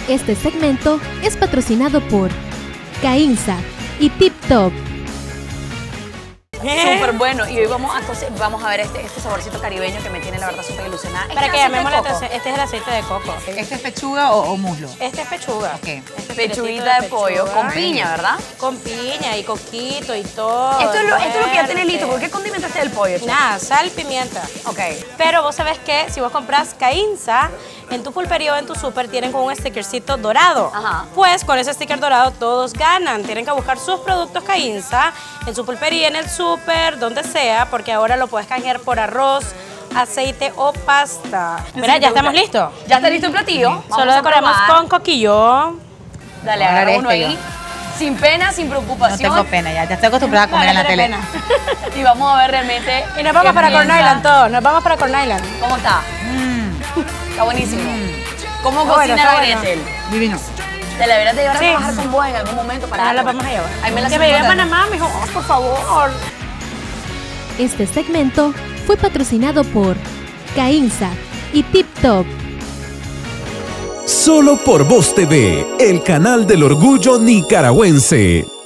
Este segmento es patrocinado por Cainza y Tip Top. Súper bueno. Y hoy vamos a ver este saborcito caribeño que me tiene la verdad súper ilusionada. Para que llamemos la atención, este es el aceite de coco. ¿Este es pechuga o muslo? Este es pechuga. Ok. Este es Pechuguita de pollo con piña, ¿verdad? Con piña y coquito y todo. Esto es lo que ya tenés listo. ¿Por qué condimentaste el pollo, chef? Nada, sal, pimienta. Ok. Pero vos sabés que si vos compras Cainza, en tu pulpería o en tu súper tienen con un stickercito dorado. Ajá. Pues con ese sticker dorado todos ganan. Tienen que buscar sus productos Cainza en su pulpería, en el súper, donde sea, porque ahora lo puedes canjear por arroz, aceite o pasta. Mira, ya estamos listos. ¿Ya está listo el platillo? Vamos Solo a decoramos probar. con coquillo. Dale, Voy a agarra dar uno este ahí. Sin pena, sin No preocupación. tengo pena, ya estoy acostumbrada a comer en la Dale, tele. pena. Y vamos a ver realmente. Y nos vamos qué para Corn piensa. Island todos, nos vamos para Corn Island. ¿Cómo está? Está buenísimo. ¿Cómo Está bueno, cocina está la bueno. Gretel? Divino. Te la deberías de llevar a Sí. trabajar con vos en algún momento para Ahora la algo. vamos a llevar. Ahí me la Que me lleve a sueltas. Panamá, me dijo, oh, por favor. Este segmento fue patrocinado por Cainza y Tip Top. Solo por Voz TV, el canal del orgullo nicaragüense.